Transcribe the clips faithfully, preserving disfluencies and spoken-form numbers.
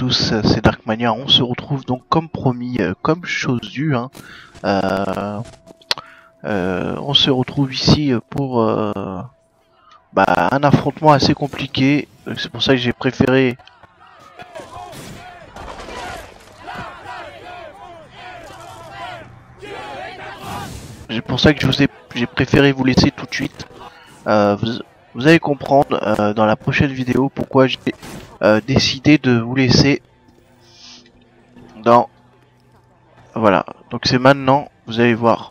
tous, c'est Darkmania. On se retrouve donc comme promis, euh, comme chose due. Hein. Euh, euh, on se retrouve ici pour euh, bah, un affrontement assez compliqué. C'est pour ça que j'ai préféré. C'est pour ça que je vous ai, j'ai préféré vous laisser tout de suite. Euh, vous, vous allez comprendre euh, dans la prochaine vidéo pourquoi j'ai euh, décidé de vous laisser dans. Voilà, donc c'est maintenant, vous allez voir.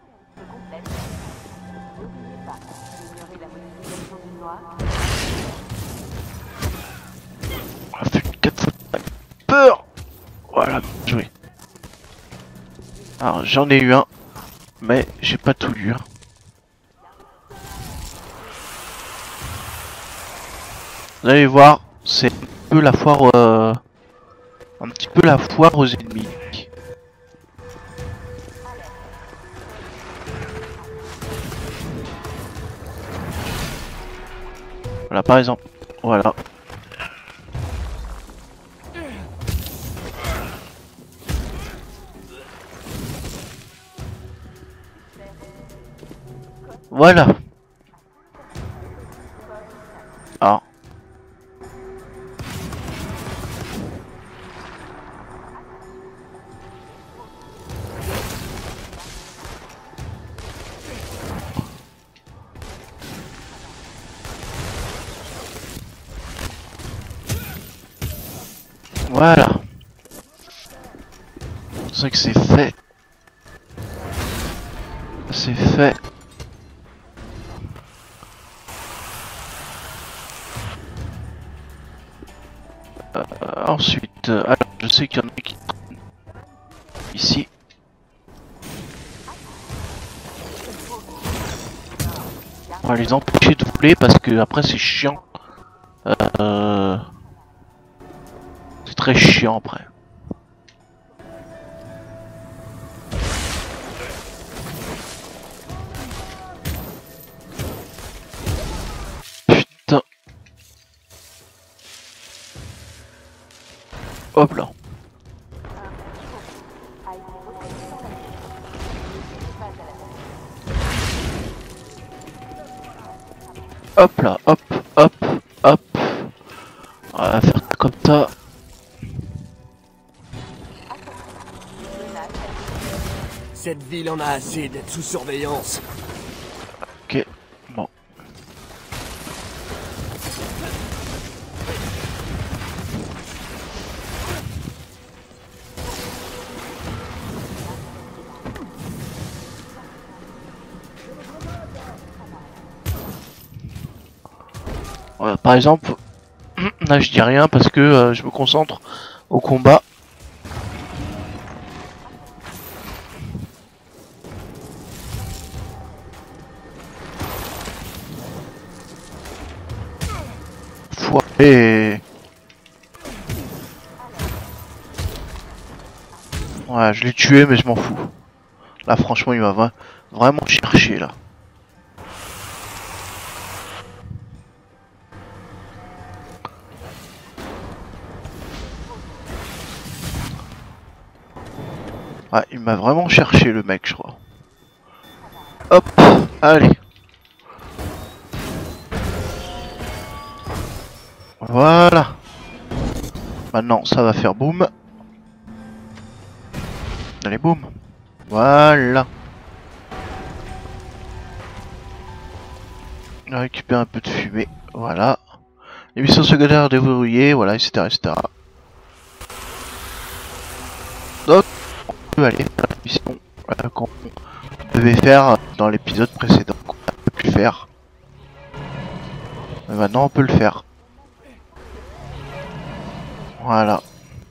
On a fait quatre fois peur. Voilà, bien joué. Alors j'en ai eu un, mais j'ai pas tout lu. Hein. Vous allez voir, c'est un peu la foire, euh, un petit peu la foire aux ennemis. Voilà, par exemple, voilà. Voilà. Alors. Voilà. C'est vrai que c'est fait. C'est fait. Euh, ensuite, euh, alors je sais qu'il y en a qui ici. On va les empêcher de voler parce que après c'est chiant. Euh... C'est très chiant après. Putain. Hop là. Hop là, hop, hop, hop. On va faire ça comme ça. Cette ville en a assez d'être sous surveillance. Ok, bon. Voilà, par exemple, là je dis rien parce que euh, je me concentre au combat. Et ouais, je l'ai tué mais je m'en fous. Là franchement il m'a vraiment cherché là. Ouais, il m'a vraiment cherché le mec je crois. Hop, allez. Voilà. Maintenant ça va faire boum. Allez boum. Voilà. On a récupéré un peu de fumée. Voilà. Les missions secondaires déverrouillées. Voilà, et cetera et cetera. Donc on peut aller faire la mission euh, qu'on devait faire dans l'épisode précédent. Qu'on n'a pas pu faire. Mais maintenant on peut le faire. Voilà.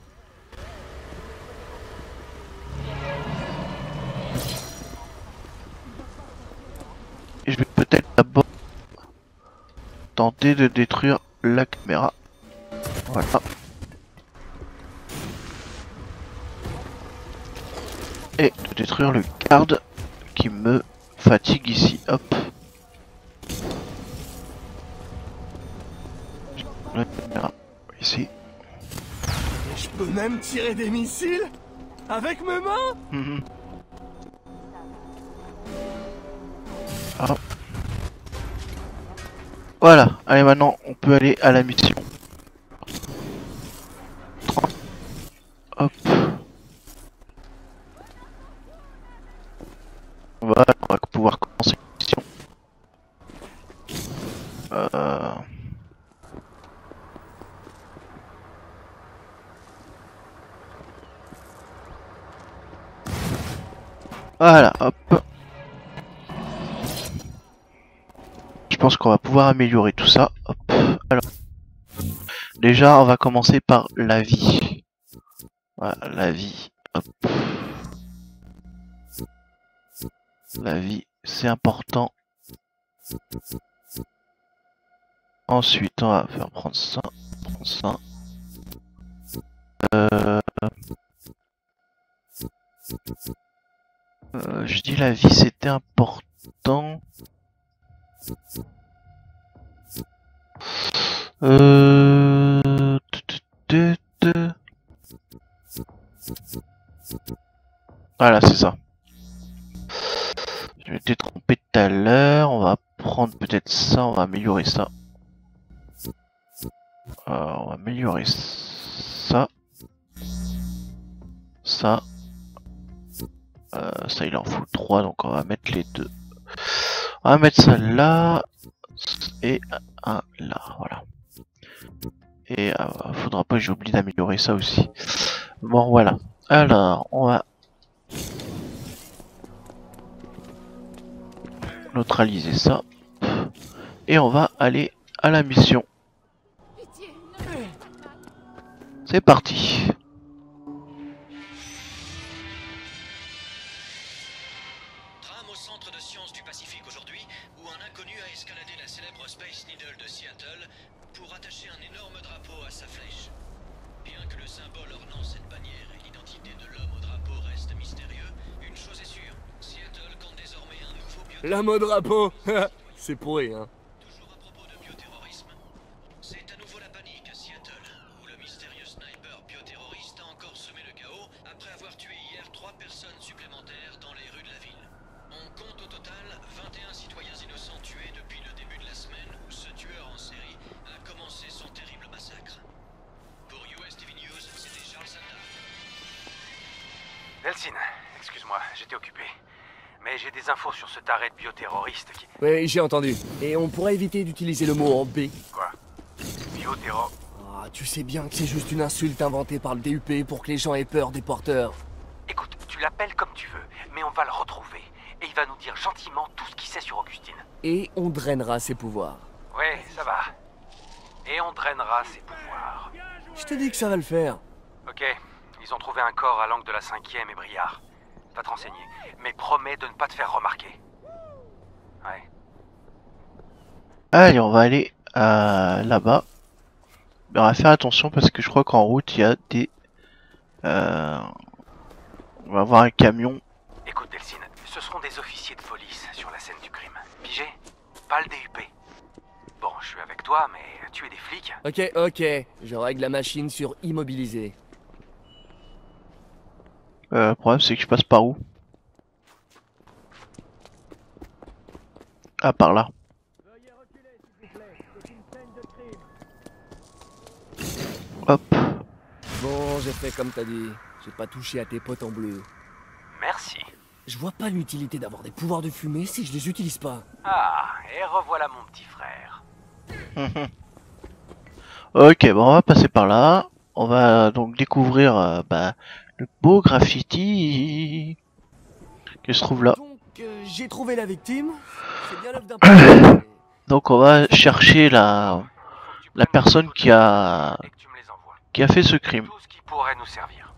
Et je vais peut-être d'abord tenter de détruire la caméra. Voilà. Et de détruire le garde qui me fatigue ici. Hop. La caméra ici. Même tirer des missiles? Avec mes mains? Mmh. Ah. Voilà, allez maintenant on peut aller à la mission. Hop. Voilà, on va pouvoir commencer la mission. Euh... Voilà, hop. Je pense qu'on va pouvoir améliorer tout ça. Hop. Alors, déjà, on va commencer par la vie. Voilà, la vie. Hop. La vie, c'est important. Ensuite, on va faire prendre ça, prendre ça. Euh... Euh, je dis la vie, c'était important. Euh... Voilà, c'est ça. Je m'étais trompé tout à l'heure. On va prendre peut-être ça, on va améliorer ça. Euh, on va améliorer ça. Ça. Euh, ça, il en faut trois, donc on va mettre les deux. On va mettre ça là. Et un là, voilà. Et euh, faudra pas que j'oublie d'améliorer ça aussi. Bon, voilà. Alors, on va neutraliser ça. Et on va aller à la mission. C'est parti. Trame au centre de sciences du Pacifique aujourd'hui, où un inconnu a escaladé la célèbre Space Needle de Seattle pour attacher un énorme drapeau à sa flèche. Bien que le symbole ornant cette bannière et l'identité de l'homme au drapeau restent mystérieux, une chose est sûre, Seattle compte désormais un nouveau bioterrorisme. L'homme au drapeau. C'est pourri, hein. Toujours à propos de bioterrorisme, c'est à nouveau la panique à Seattle, où le mystérieux sniper bioterroriste a encore semé le chaos après avoir tué hier trois personnes supplémentaires dans les rues de la ville. On compte au total vingt et un citoyens innocents tués depuis le début de la semaine où ce tueur en série a commencé son terrible massacre. Pour U S T V News, c'était Charles Santa. Delcine, excuse-moi, j'étais occupé. Mais j'ai des infos sur ce taré de bioterroriste qui... Oui, j'ai entendu. Et on pourrait éviter d'utiliser le mot en B. Quoi? Bioterro... Ah, tu sais bien que c'est juste une insulte inventée par le D U P pour que les gens aient peur des porteurs. Écoute, tu l'appelles comme tu veux, mais on va le retrouver. Et il va nous dire gentiment tout ce qu'il sait sur Augustine. Et on drainera ses pouvoirs. Ouais, ça va. Et on drainera ses pouvoirs. Je te dis que ça va le faire. Ok, ils ont trouvé un corps à l'angle de la cinquième et Briard. Va te renseigner, mais promets de ne pas te faire remarquer. Ouais. Allez, on va aller euh, là-bas. Mais on va faire attention parce que je crois qu'en route, il y a des... Euh... On va avoir un camion. Écoute Delcine, ce seront des officiers de police sur la scène du crime. Pigé? Pas le D U P. Bon, je suis avec toi, mais tu es des flics. Ok, ok. Je règle la machine sur immobiliser. Euh, le problème, c'est que je passe par où? Ah, par là. Hop. Bon, j'ai fait comme t'as dit. J'ai pas touché à tes potes en bleu. Merci. Je vois pas l'utilité d'avoir des pouvoirs de fumée si je les utilise pas. Ah, et revoilà mon petit frère. Ok, bon, on va passer par là. On va donc découvrir euh, bah, le beau graffiti qui se trouve là. Donc, euh, j'ai trouvé la victime. C'est bien l'œuvre d'un peu. Donc on va chercher la, la personne qui a, Et que tu me les envoies. qui a fait ce crime. Tout ce qui pourrait nous servir.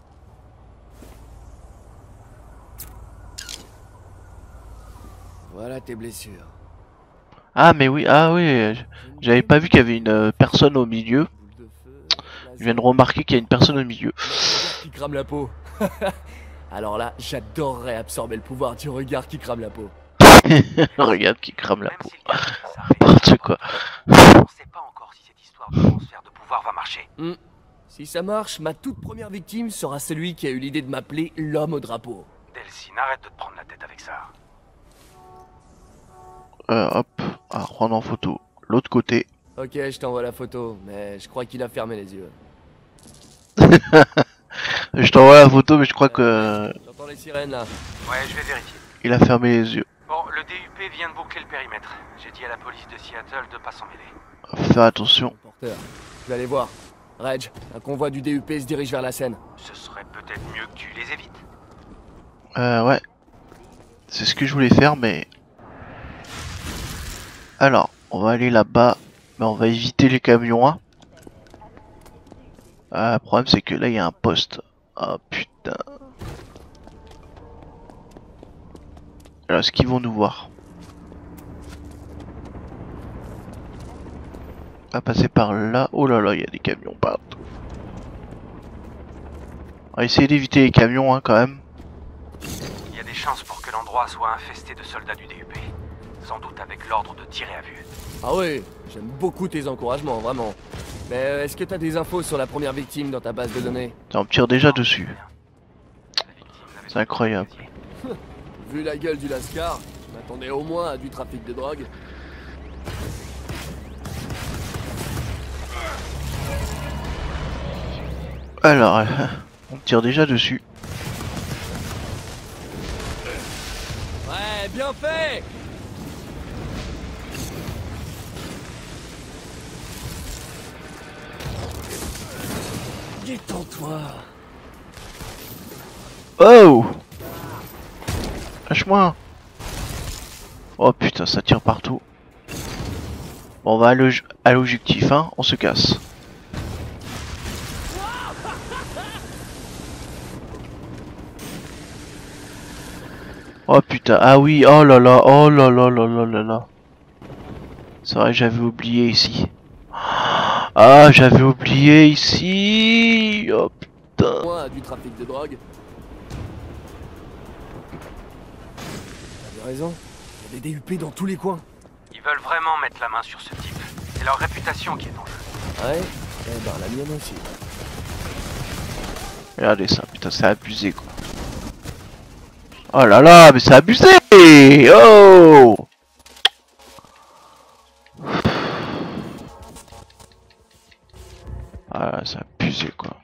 Voilà tes blessures. Ah mais oui, ah oui, j'avais pas vu qu'il y avait une euh, personne au milieu. Boule de feu, Je viens de remarquer qu'il y a une personne au milieu. qui crame la peau. Alors là, j'adorerais absorber le pouvoir du regard qui crame la peau. Regarde qui crame la Même peau. si le gars s'arrête, N'importe quoi. on sait pas encore si cette histoire de transfert de pouvoir va marcher. Hmm. Si ça marche, ma toute première victime sera celui qui a eu l'idée de m'appeler l'homme au drapeau. Delcine, arrête de te prendre la tête avec ça. Euh, hop, à prendre en photo. L'autre côté. Ok, je t'envoie la photo, mais je crois qu'il a fermé les yeux. Je t'envoie la photo, mais je crois que J'entends les sirènes là. Ouais, je vais vérifier. il a fermé les yeux. Bon, le D U P vient de boucler le périmètre. J'ai dit à la police de Seattle de pas s'en mêler. Faut faire attention. Porteur. Je vais aller voir. Reg, un convoi du D U P se dirige vers la Seine. Ce serait peut-être mieux que tu les évites. Euh, ouais. C'est ce que je voulais faire, mais... Alors, on va aller là-bas, mais on va éviter les camions, hein. Ah, le problème, c'est que là, il y a un poste. Ah, putain. Alors, est-ce qu'ils vont nous voir? On va passer par là. Oh là là, il y a des camions partout. On va essayer d'éviter les camions, hein, quand même. Il y a des chances pour que l'endroit soit infesté de soldats du D U P. Sans doute avec l'ordre de tirer à vue. Ah oui, j'aime beaucoup tes encouragements, vraiment. Mais euh, est-ce que t'as des infos sur la première victime dans ta base de données? On me tire déjà dessus. La victime n'avait C'est incroyable. pas de casier. Vu la gueule du Lascar, je m'attendais au moins à du trafic de drogue. Alors, euh, on me tire déjà dessus. Ouais, bien fait! Détends-toi. Oh! Lâche-moi! Oh putain, ça tire partout. Bon, on va à l'objectif, hein, on se casse. Oh putain, ah oui, oh là là, oh là là là là là là. C'est vrai, j'avais oublié ici. Ah, j'avais oublié ici. Oh putain. Au moins à du trafic de drogue. T'avais raison, il y a des D U P dans tous les coins. Ils veulent vraiment mettre la main sur ce type. C'est leur réputation qui est en jeu. Ouais, eh ben la mienne aussi. Regardez ça, putain, c'est abusé quoi. Oh là là, mais c'est abusé! Oh! Ah là, c'est abusé quoi.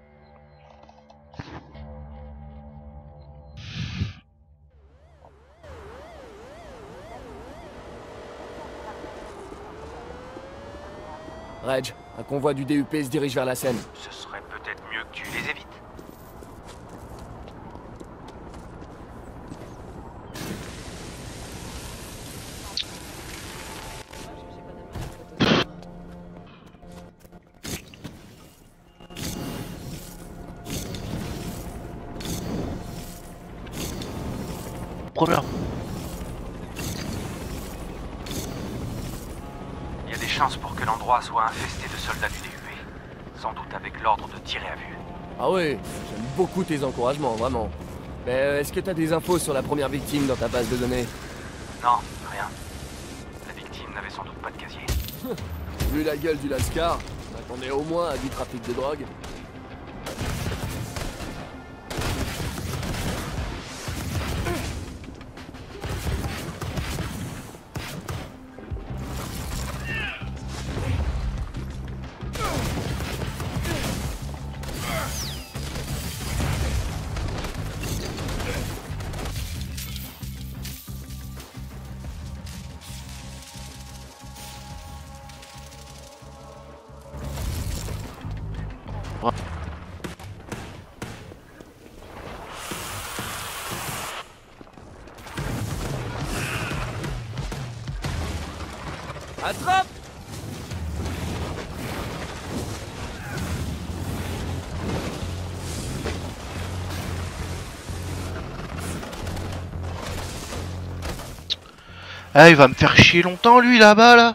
Reg, un convoi du D U P se dirige vers la Seine. Ce serait peut-être mieux que tu les évites. Première. Il y a des chances pour que l'endroit soit infesté de soldats du D U P. Sans doute avec l'ordre de tirer à vue. Ah oui, j'aime beaucoup tes encouragements, vraiment. Mais euh, est-ce que t'as des infos sur la première victime dans ta base de données? Non, rien. La victime n'avait sans doute pas de casier. Vu la gueule du Lascar, je m'attendais au moins à du trafic de drogue. Attrape! Ah, il va me faire chier longtemps lui là-bas là.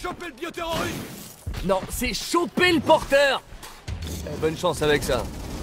choper le bioterroriste. Non, c'est choper le porteur. Eh, bonne chance avec ça.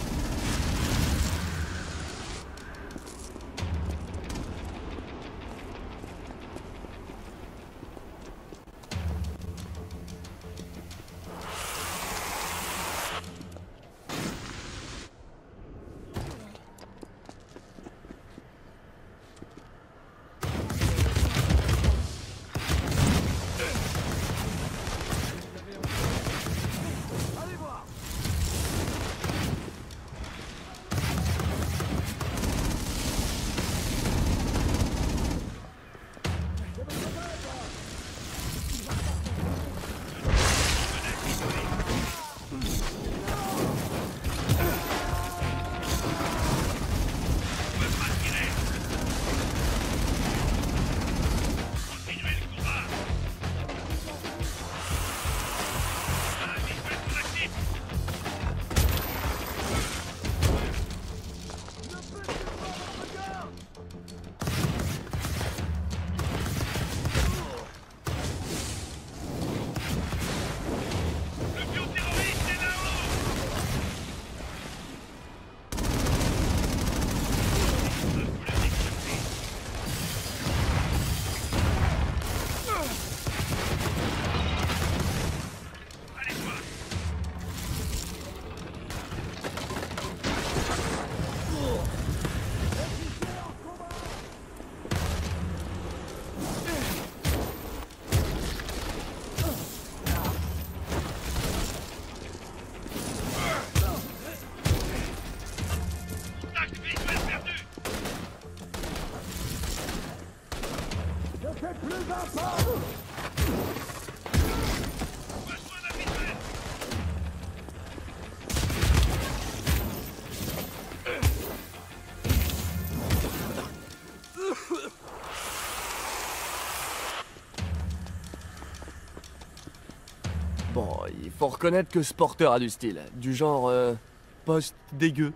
Bon, il faut reconnaître que ce porteur a du style. Du genre... Euh, poste dégueu.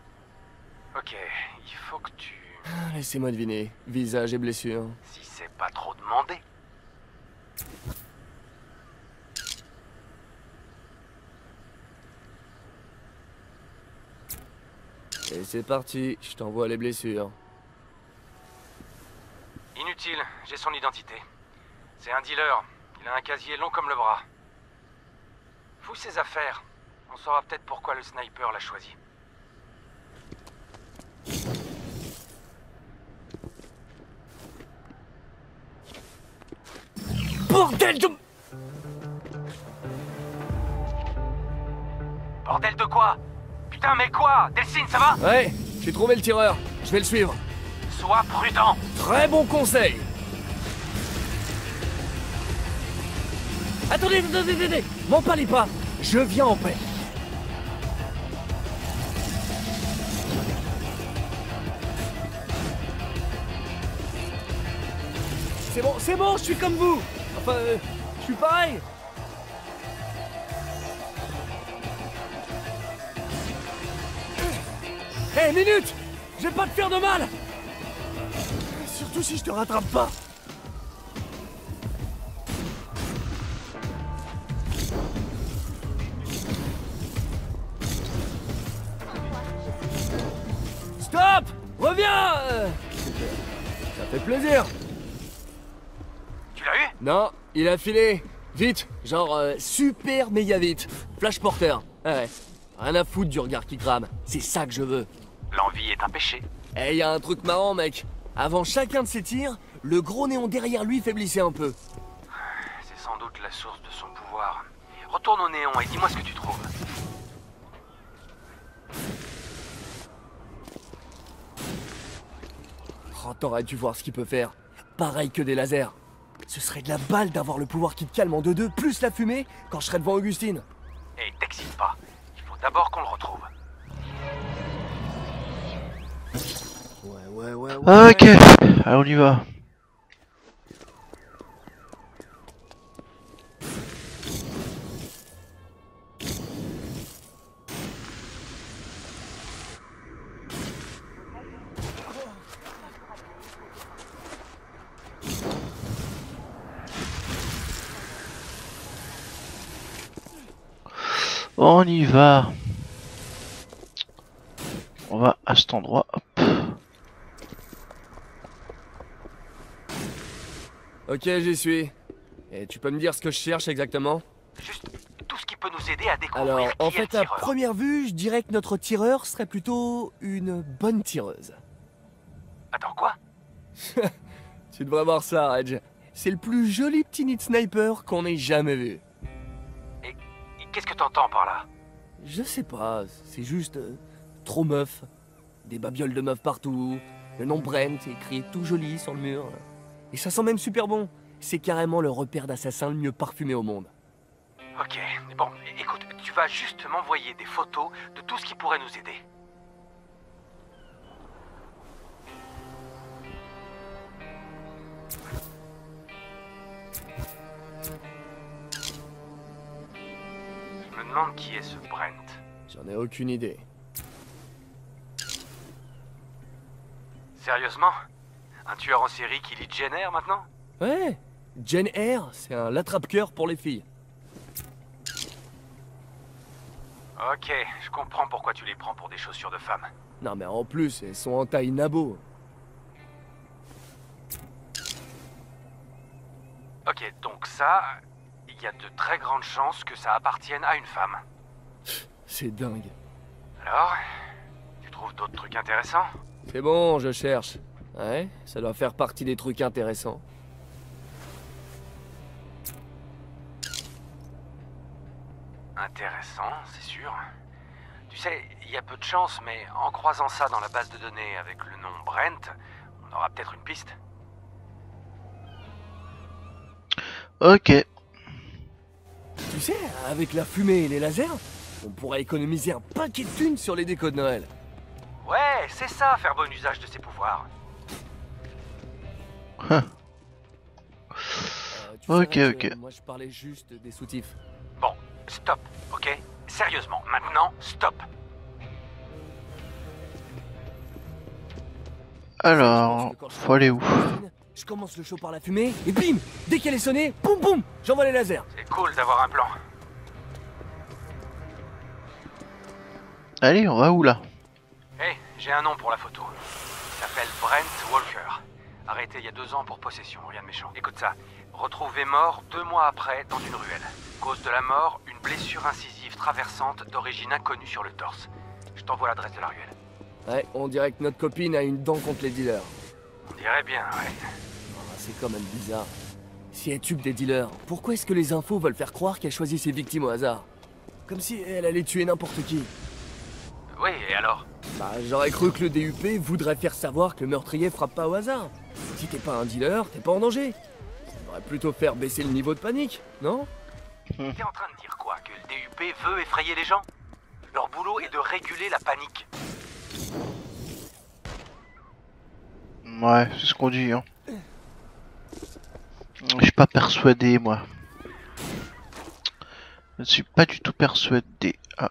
Ok, il faut que tu... Ah, laissez-moi deviner. Visage et blessure. Si c'est pas trop demandé. Et c'est parti, je t'envoie les blessures. Inutile, j'ai son identité. C'est un dealer. Il a un casier long comme le bras. Fous ses affaires. On saura peut-être pourquoi le sniper l'a choisi. Bordel de... Bordel de quoi? Putain, mais quoi? Delphine, ça va? Ouais, j'ai trouvé le tireur. Je vais le suivre. Sois prudent. Très bon conseil. Attendez, attendez, attendez. M'en parlez pas. Je viens en paix. C'est bon, c'est bon, je suis comme vous. Enfin, euh, je suis pareil. Hé, hey, minute! Je vais pas te faire de mal! Surtout si je te rattrape pas! Stop! Reviens! Ça fait plaisir! Tu l'as eu? Non, il a filé. Vite, genre euh, super méga vite. Flash porteur. Ah ouais. Rien à foutre du regard qui crame. C'est ça que je veux. L'envie est un péché. Eh, y a un truc marrant, mec. Avant chacun de ses tirs, le gros néon derrière lui faiblissait un peu. C'est sans doute la source de son pouvoir. Retourne au néon et dis-moi ce que tu trouves. Oh, t'aurais dû voir ce qu'il peut faire. Pareil que des lasers. Ce serait de la balle d'avoir le pouvoir qui te calme en deux deux, plus la fumée, quand je serais devant Augustine. Et t'excite pas. Il faut d'abord qu'on le retrouve. Ouais, ouais, ouais, ouais. Ok, allez, on y va. On y va. On va à cet endroit. Hop. Ok, j'y suis. Et tu peux me dire ce que je cherche exactement? Juste tout ce qui peut nous aider à découvrir Alors, qui en est le fait, à tireur. première vue, je dirais que notre tireur serait plutôt une bonne tireuse. Attends, quoi? Tu devrais voir ça, Reg. C'est le plus joli petit nid de sniper qu'on ait jamais vu. Et, et qu'est-ce que t'entends par là? Je sais pas, c'est juste euh, trop meuf. Des babioles de meufs partout, le nom Brent écrit tout joli sur le mur. Et ça sent même super bon. C'est carrément le repère d'assassin le mieux parfumé au monde. Ok, bon, écoute, tu vas juste m'envoyer des photos de tout ce qui pourrait nous aider. Je me demande qui est ce Brent. J'en ai aucune idée. Sérieusement? Un tueur en série qui lit Jenner maintenant? Ouais, Jane Eyre, c'est un l'attrape-cœur pour les filles. Ok, je comprends pourquoi tu les prends pour des chaussures de femme. Non mais en plus, elles sont en taille nabo. Ok, donc ça, il y a de très grandes chances que ça appartienne à une femme. C'est dingue. Alors, tu trouves d'autres trucs intéressants? C'est bon, je cherche. Ouais, ça doit faire partie des trucs intéressants. Intéressant, c'est sûr. Tu sais, il y a peu de chance, mais en croisant ça dans la base de données avec le nom Brent, on aura peut-être une piste. Ok. Tu sais, avec la fumée et les lasers, on pourrait économiser un paquet de thunes sur les décos de Noël. Ouais, c'est ça, faire bon usage de ses pouvoirs. Huh. Euh, tu Ok, savais que ok. Moi, je parlais juste des soutifs. Bon, stop, ok? Sérieusement, maintenant, stop. Alors, faut aller où? Je commence le show par la fumée, et bim! Dès qu'elle est sonnée, boum boum! J'envoie les lasers. C'est cool d'avoir un plan. Allez, on va où là? Hé, j'ai un nom pour la photo. Il s'appelle Brent Walker. Arrêté il y a deux ans pour possession, rien de méchant. Écoute ça. Retrouvé mort deux mois après dans une ruelle. Cause de la mort, une blessure incisive traversante d'origine inconnue sur le torse. Je t'envoie l'adresse de la ruelle. Ouais, on dirait que notre copine a une dent contre les dealers. On dirait bien, ouais. Ah, c'est quand même bizarre. Si elle tue des dealers, pourquoi est-ce que les infos veulent faire croire qu'elle choisit ses victimes au hasard? Comme si elle allait tuer n'importe qui. Oui, et alors? Bah, j'aurais cru que le D U P voudrait faire savoir que le meurtrier frappe pas au hasard. Si t'es pas un dealer, t'es pas en danger. Ça devrait plutôt faire baisser le niveau de panique, non? T'es en train de dire quoi? Que le D U P veut effrayer les gens? Leur boulot est de réguler la panique. Ouais, c'est ce qu'on dit, hein. Je suis pas persuadé, moi. Je ne suis pas du tout persuadé. Ah.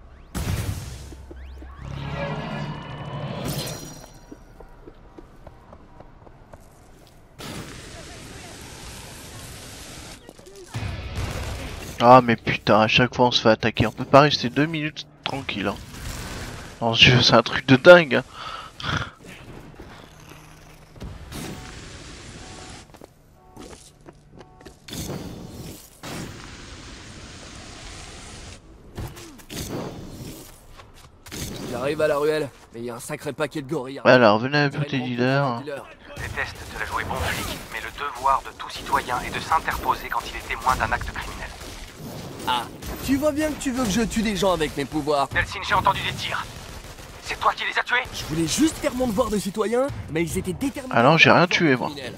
Ah mais putain, à chaque fois on se fait attaquer. On peut pas rester deux minutes tranquille. Hein. Dans ce jeu, c'est un truc de dingue. Hein. J'arrive à la ruelle, mais il y a un sacré paquet de gorilles. Alors, venez à On dirait tes une dealers. rencontre entre Je déteste te la jouer bon flic, mais le devoir de tout citoyen est de s'interposer quand il est témoin d'un acte criminel. Ah, tu vois bien que tu veux que je tue des gens avec mes pouvoirs. Delphine, j'ai entendu des tirs. C'est toi qui les as tués? Je voulais juste faire mon devoir de citoyen, mais ils étaient déterminés. Ah non, j'ai à faire rien un tué, devoir moi. criminel.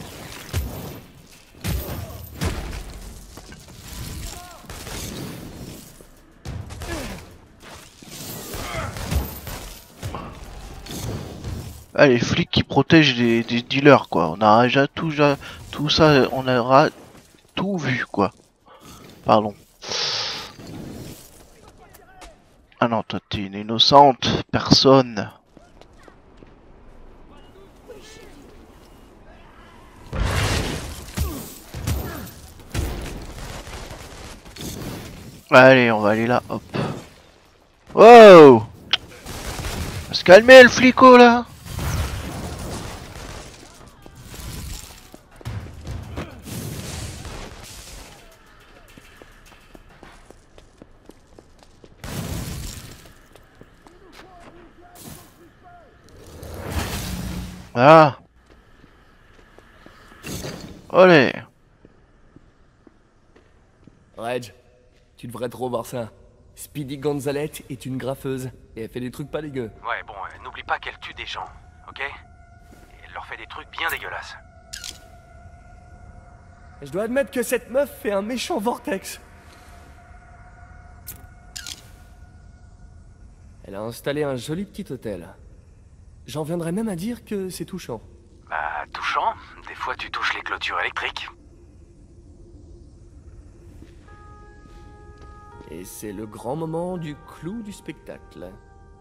Ah, les flics qui protègent les, des dealers, quoi. On aura déjà tout, ja- tout ça, on aura tout vu, quoi. Pardon. Ah non, toi t'es une innocente personne. Allez, on va aller là, hop. Wow! On va se calmer le flico là! Ah! Allez! Reg, tu devrais trop voir ça. Speedy Gonzalez est une graffeuse, et elle fait des trucs pas dégueux. Ouais, bon, euh, n'oublie pas qu'elle tue des gens, ok? Et elle leur fait des trucs bien dégueulasses. Je dois admettre que cette meuf fait un méchant vortex. Elle a installé un joli petit hôtel. J'en viendrais même à dire que c'est touchant. Bah, touchant. Des fois, tu touches les clôtures électriques. Et c'est le grand moment du clou du spectacle.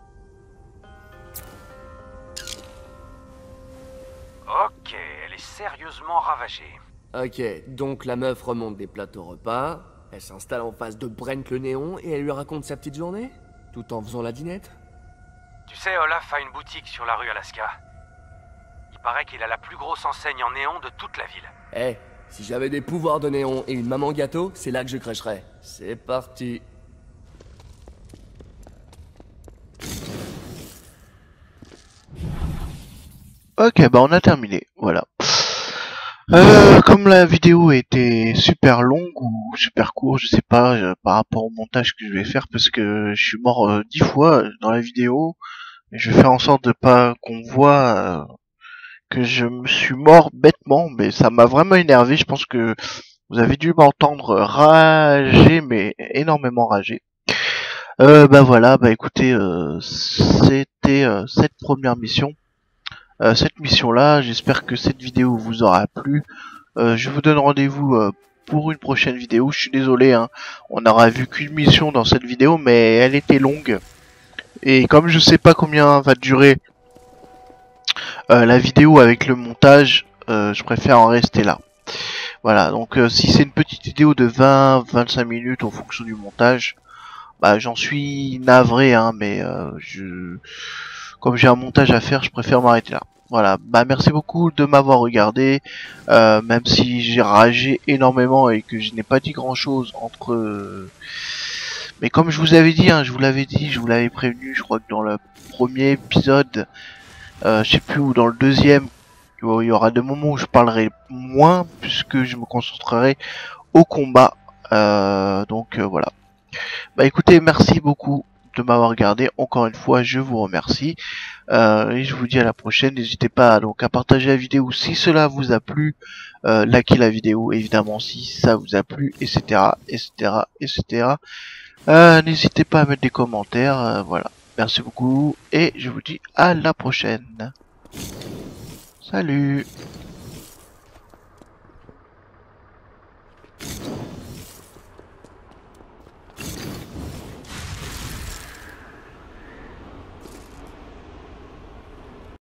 Ok, elle est sérieusement ravagée. Ok, donc la meuf remonte des plateaux repas, elle s'installe en face de Brent le néon et elle lui raconte sa petite journée, tout en faisant la dinette. Tu sais, Olaf a une boutique sur la rue Alaska. Il paraît qu'il a la plus grosse enseigne en néon de toute la ville. Eh, si j'avais des pouvoirs de néon et une maman gâteau, c'est là que je crècherais. C'est parti. Ok, bah on a terminé, voilà. Euh, comme la vidéo était super longue ou super courte, je sais pas, euh, par rapport au montage que je vais faire, parce que je suis mort euh, dix fois dans la vidéo, et je vais faire en sorte de pas qu'on voit euh, que je me suis mort bêtement, mais ça m'a vraiment énervé. Je pense que vous avez dû m'entendre rager, mais énormément rager. Euh, bah voilà, bah écoutez, euh, c'était euh, cette première mission. Euh, cette mission là, j'espère que cette vidéo vous aura plu. Euh, je vous donne rendez-vous euh, pour une prochaine vidéo. Je suis désolé, hein, on n'aura vu qu'une mission dans cette vidéo, mais elle était longue. Et comme je sais pas combien va durer euh, la vidéo avec le montage, euh, je préfère en rester là. Voilà, donc euh, si c'est une petite vidéo de vingt à vingt-cinq minutes en fonction du montage, bah j'en suis navré, hein, mais euh, je... comme j'ai un montage à faire, je préfère m'arrêter là. Voilà, bah merci beaucoup de m'avoir regardé, euh, même si j'ai ragé énormément et que je n'ai pas dit grand chose entre... Euh... Mais comme je vous avais dit, hein, je vous l'avais dit, je vous l'avais prévenu, je crois que dans le premier épisode, euh, je sais plus où, dans le deuxième, il y aura des moments où je parlerai moins, puisque je me concentrerai au combat, euh, donc euh, voilà. Bah écoutez, merci beaucoup de m'avoir regardé, encore une fois je vous remercie, euh, et je vous dis à la prochaine. N'hésitez pas donc à partager la vidéo si cela vous a plu, euh, liker la vidéo évidemment si ça vous a plu, etc, etc, etc. Euh, n'hésitez pas à mettre des commentaires, euh, voilà. Merci beaucoup et je vous dis à la prochaine. Salut.